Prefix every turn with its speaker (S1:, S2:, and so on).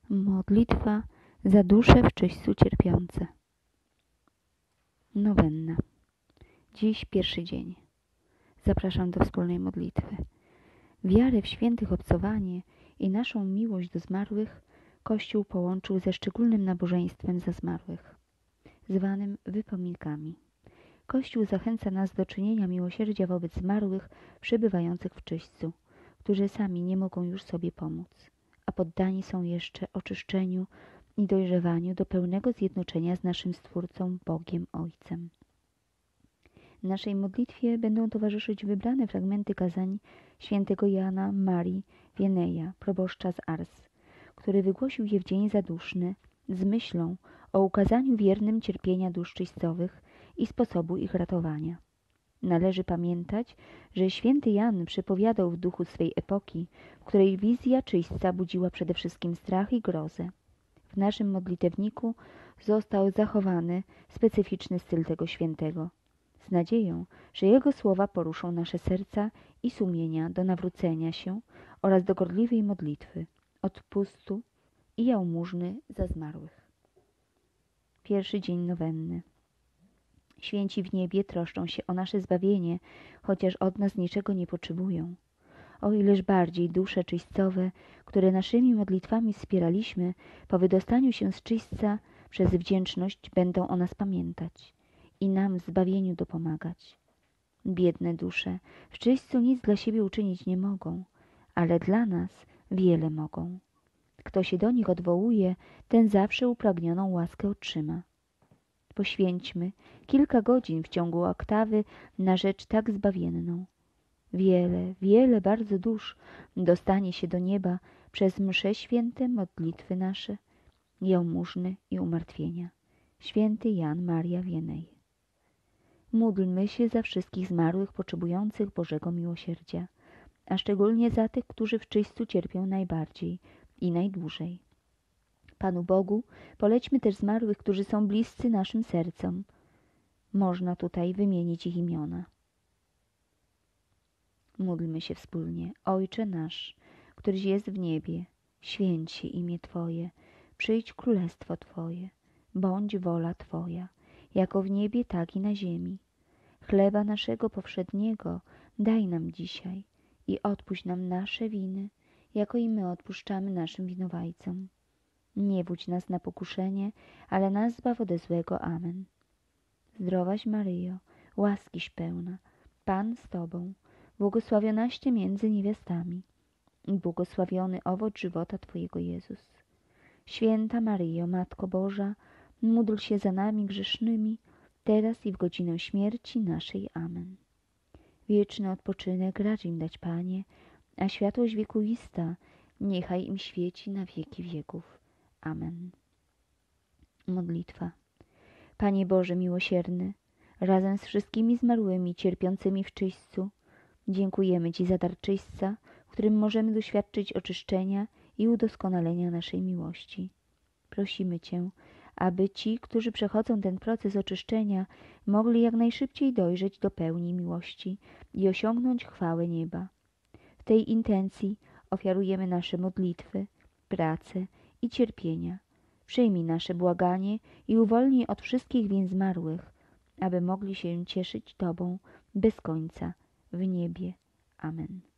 S1: Modlitwa za dusze w czyśćcu cierpiące. Nowenna. Dziś pierwszy dzień. Zapraszam do wspólnej modlitwy. Wiarę w świętych obcowanie i naszą miłość do zmarłych Kościół połączył ze szczególnym nabożeństwem za zmarłych, zwanym wypominkami. Kościół zachęca nas do czynienia miłosierdzia wobec zmarłych przebywających w czyśćcu, którzy sami nie mogą już sobie pomóc, a poddani są jeszcze oczyszczeniu i dojrzewaniu do pełnego zjednoczenia z naszym Stwórcą, Bogiem Ojcem. Naszej modlitwie będą towarzyszyć wybrane fragmenty kazań świętego Jana Marii Wieneja, proboszcza z Ars, który wygłosił je w dzień zaduszny z myślą o ukazaniu wiernym cierpienia dusz czyśćcowych i sposobu ich ratowania. Należy pamiętać, że święty Jan przepowiadał w duchu swej epoki, w której wizja czyśćca budziła przede wszystkim strach i grozę. W naszym modlitewniku został zachowany specyficzny styl tego świętego, z nadzieją, że jego słowa poruszą nasze serca i sumienia do nawrócenia się oraz do gorliwej modlitwy, odpustu i jałmużny za zmarłych. Pierwszy dzień nowenny. Święci w niebie troszczą się o nasze zbawienie, chociaż od nas niczego nie potrzebują. O ileż bardziej dusze czyśćcowe, które naszymi modlitwami wspieraliśmy, po wydostaniu się z czyśćca przez wdzięczność będą o nas pamiętać i nam w zbawieniu dopomagać. Biedne dusze w czyśćcu nic dla siebie uczynić nie mogą, ale dla nas wiele mogą. Kto się do nich odwołuje, ten zawsze upragnioną łaskę otrzyma. Poświęćmy kilka godzin w ciągu oktawy na rzecz tak zbawienną. Wiele bardzo dusz dostanie się do nieba przez msze święte, modlitwy nasze, jałmużny i umartwienia. Święty Jan Maria Wienej. Módlmy się za wszystkich zmarłych potrzebujących Bożego miłosierdzia, a szczególnie za tych, którzy w czyśćcu cierpią najbardziej i najdłużej. Panu Bogu polećmy też zmarłych, którzy są bliscy naszym sercom. Można tutaj wymienić ich imiona. Módlmy się wspólnie. Ojcze nasz, któryś jest w niebie, święć się imię Twoje, przyjdź królestwo Twoje, bądź wola Twoja, jako w niebie, tak i na ziemi. Chleba naszego powszedniego daj nam dzisiaj i odpuść nam nasze winy, jako i my odpuszczamy naszym winowajcom. Nie wódź nas na pokuszenie, ale nas zbaw ode złego. Amen. Zdrowaś Maryjo, łaskiś pełna, Pan z Tobą, błogosławionaś Ty między niewiastami i błogosławiony owoc żywota Twojego Jezus. Święta Maryjo, Matko Boża, módl się za nami grzesznymi, teraz i w godzinę śmierci naszej. Amen. Wieczny odpoczynek racz im dać, Panie, a światłość wiekuista niechaj im świeci na wieki wieków. Amen. Modlitwa. Panie Boże miłosierny, razem z wszystkimi zmarłymi cierpiącymi w czyśćcu, dziękujemy Ci za dar czyśćca, w którym możemy doświadczyć oczyszczenia i udoskonalenia naszej miłości. Prosimy Cię, aby ci, którzy przechodzą ten proces oczyszczenia, mogli jak najszybciej dojrzeć do pełni miłości i osiągnąć chwałę nieba. W tej intencji ofiarujemy nasze modlitwy, pracę i cierpienia. Przyjmij nasze błaganie i uwolnij od wszystkich win zmarłych, aby mogli się cieszyć Tobą bez końca w niebie. Amen.